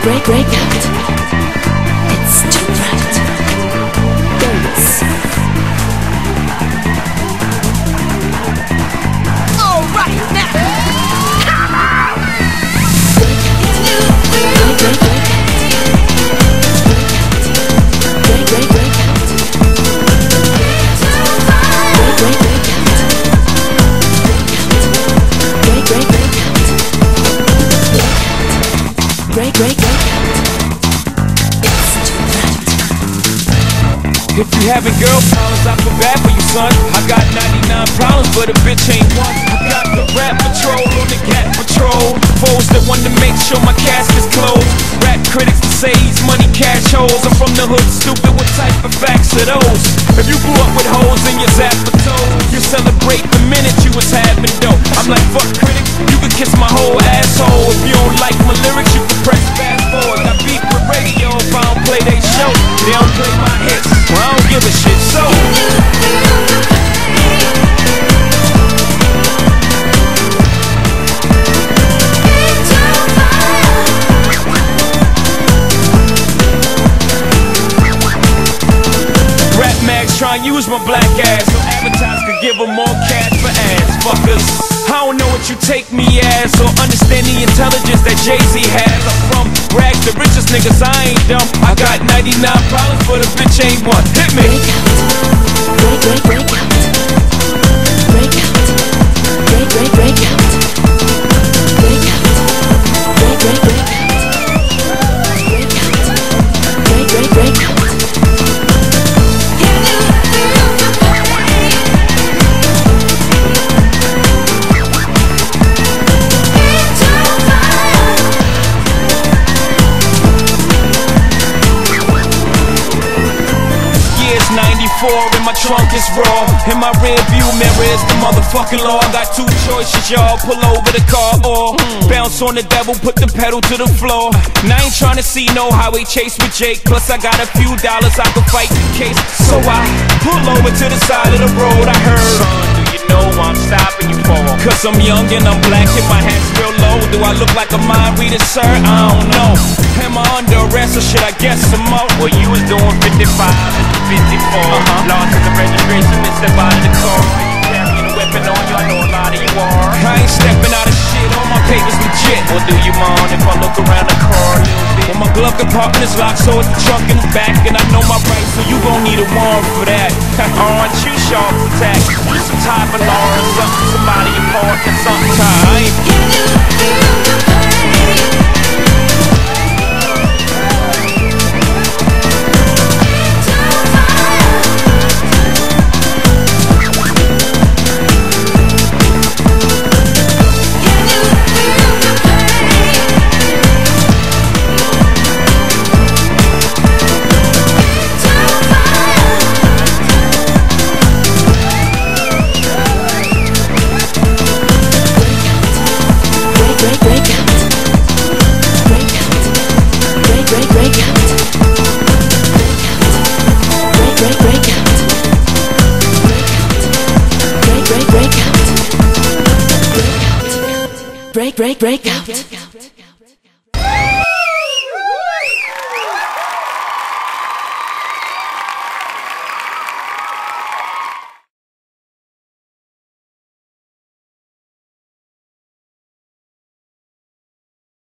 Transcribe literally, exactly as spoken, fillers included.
break, breakout. It's too bright. Dance. All right now. Come on. Break, break, break. Break, break, breakout. Break, break, breakout. Break, break, breakout. Break, break, breakout. If you having girl problems, I feel bad for you, son. I got ninety-nine problems, but a bitch ain't one. I got the rap patrol on the cat patrol. Foes that want to make sure my casket's closed. Rap critics that say he's money cash holes. I'm from the hood, stupid, what type of facts are those? If you grew up with hoes in your zap for toes, you celebrate the minute you was having dope. I'm like, fuck critics, you can kiss my whole asshole. If you don't like my lyrics, you can press fast forward. I beat with radio if I don't play they show. They don't play my hits, well, I don't give a shit, so rap mags try and use my black ass so advertisers could give them more cash for ass fuckers. I don't know what you take me as or understand the intelligence that Jay-Z has. I'm from rags, the richest niggas, I ain't dumb. I got ninety-nine problems, but a bitch ain't one. Hit me. Break, break, break, breakout. Breakout. Break, break, breakout. Breakout. Break, break, breakout. Breakout. Break, break, breakout. ninety-four and my trunk is raw. In my rear view mirror is the motherfucking law. I got two choices, y'all. Pull over the car or bounce on the devil, put the pedal to the floor. And I ain't tryna see no highway chase with Jake. Plus I got a few dollars I can fight the case. So I pull over to the side of the road. I heard, son, do you know I'm stopping you for? Cause I'm young and I'm black and my hat's real low. Do I look like a mind reader, sir? I don't know. Am I under arrest or should I guess some more? Well, you was doing fifty-five and fifty-four. Uh-huh. Lost in the registration and step out of the car. You carrying a weapon on you, I know a lot of you are. I ain't stepping out of shit, all my papers legit. Well, do you mind if I look around the car a little bit? Well, my glove compartment is locked, so it's the trunk in the back. And I know my rights, so you gon' need a warrant for that. Aren't you sharp attack? You some type of law or something, somebody important or something. I ain't break, break, breakout.